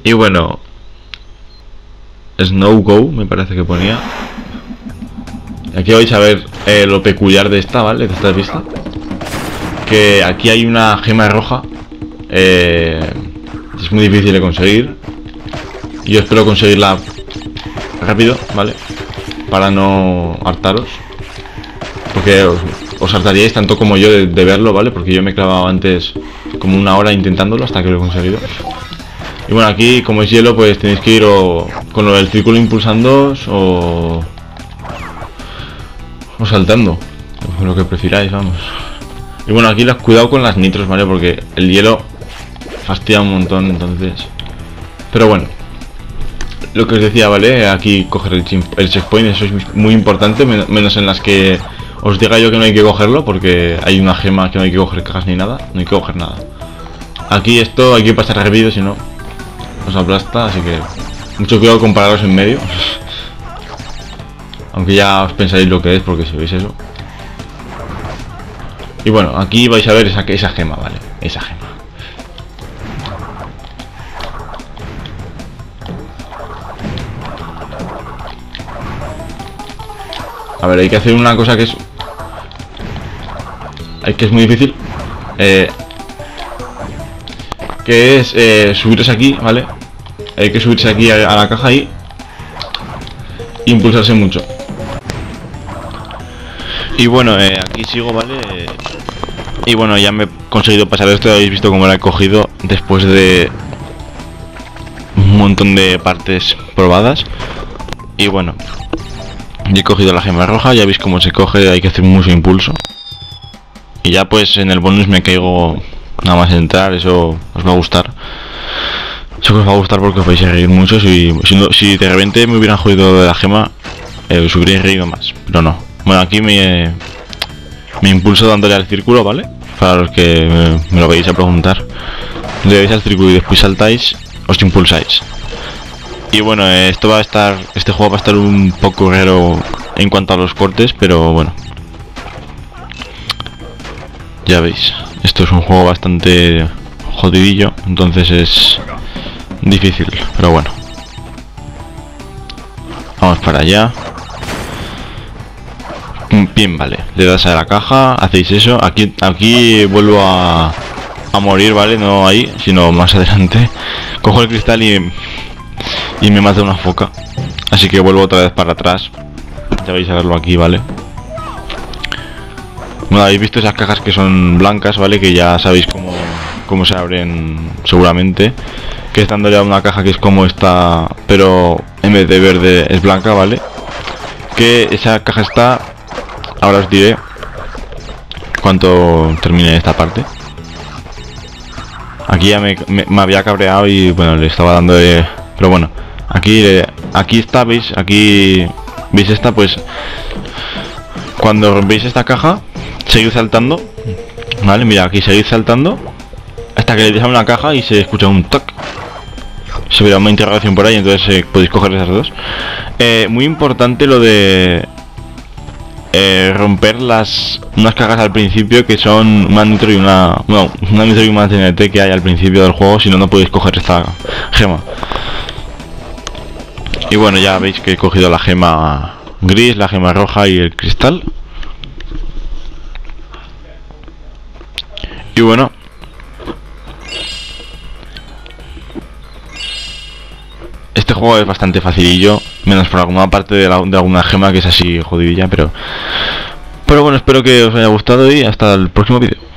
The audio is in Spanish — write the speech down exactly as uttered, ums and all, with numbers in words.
Y bueno, Snow Go me parece que ponía. Aquí vais a ver eh, lo peculiar de esta, ¿vale? De esta pista. Que aquí hay una gema roja. Eh, es muy difícil de conseguir. Yo espero conseguirla rápido, ¿vale? Para no hartaros. Porque os, os hartaríais tanto como yo de, de verlo, ¿vale? Porque yo me he clavado antes como una hora intentándolo hasta que lo he conseguido. Y bueno, aquí como es hielo, pues tenéis que ir o con lo del círculo impulsando o... o saltando. Lo que prefiráis, vamos. Y bueno, aquí cuidado con las nitros, ¿vale? Porque el hielo fastidia un montón, entonces... Pero bueno. Lo que os decía, ¿vale? Aquí coger el, el checkpoint, eso es muy importante, menos en las que os diga yo que no hay que cogerlo, porque hay una gema que no hay que coger cajas ni nada, no hay que coger nada. Aquí esto hay que pasar rápido, si no os aplasta, así que mucho cuidado con pararos en medio. Aunque ya os pensaréis lo que es, porque si veis eso. Y bueno, aquí vais a ver esa, esa gema, ¿vale? Esa gema. A ver, hay que hacer una cosa que es... Hay que es muy difícil. Eh, que es eh, subiros aquí, ¿vale? Hay que subirse aquí a, a la caja ahí. E impulsarse mucho. Y bueno, eh, aquí sigo, ¿vale? Y bueno, ya me he conseguido pasar esto. Habéis visto cómo lo he cogido después de un montón de partes probadas. Y bueno, ya he cogido la gema roja. Ya veis cómo se coge, hay que hacer mucho impulso. Y ya pues en el bonus me caigo nada más entrar. Eso os va a gustar. Eso que os va a gustar porque os vais a reír mucho. Si, si, no, si de repente me hubieran jodido de la gema, eh, os hubierais reído más. Pero no. Bueno, aquí me, me impulso dándole al círculo, ¿vale? Para los que me, me lo vais a preguntar. Le dais al círculo y después saltáis, os impulsáis. Y bueno, eh, esto va a estar, este juego va a estar un poco raro en cuanto a los cortes, pero bueno. Ya veis, esto es un juego bastante jodidillo, entonces es difícil, pero bueno. Vamos para allá. Bien, vale, le das a la caja, hacéis eso. Aquí aquí vuelvo a, a morir, ¿vale? No ahí, sino más adelante. Cojo el cristal y, y me mata una foca. Así que vuelvo otra vez para atrás. Ya vais a verlo aquí, ¿vale? Bueno, habéis visto esas cajas que son blancas, ¿vale? Que ya sabéis cómo, cómo se abren seguramente. Que están dándole a una caja que es como esta, pero en vez de verde es blanca, ¿vale? Que esa caja está... Ahora os diré cuánto termine esta parte. Aquí ya me, me, me había cabreado y bueno, le estaba dando de... Pero bueno, aquí eh, aquí está, ¿veis? Aquí veis esta, pues cuando rompéis esta caja, seguid saltando. Vale, mira, aquí seguid saltando hasta que le deis a una caja y se escucha un toc. Se verá una interrogación por ahí, entonces eh, podéis coger esas dos. Eh, muy importante lo de... Eh, romper las unas cajas al principio que son una nitro y una no, una nitro y una T N T que hay al principio del juego, si no no podéis coger esta gema. Y bueno, ya veis que he cogido la gema gris, la gema roja y el cristal. Y bueno, este juego es bastante facilillo, menos por alguna parte de, la, de alguna gema que es así jodidilla, pero... Pero bueno, espero que os haya gustado y hasta el próximo vídeo.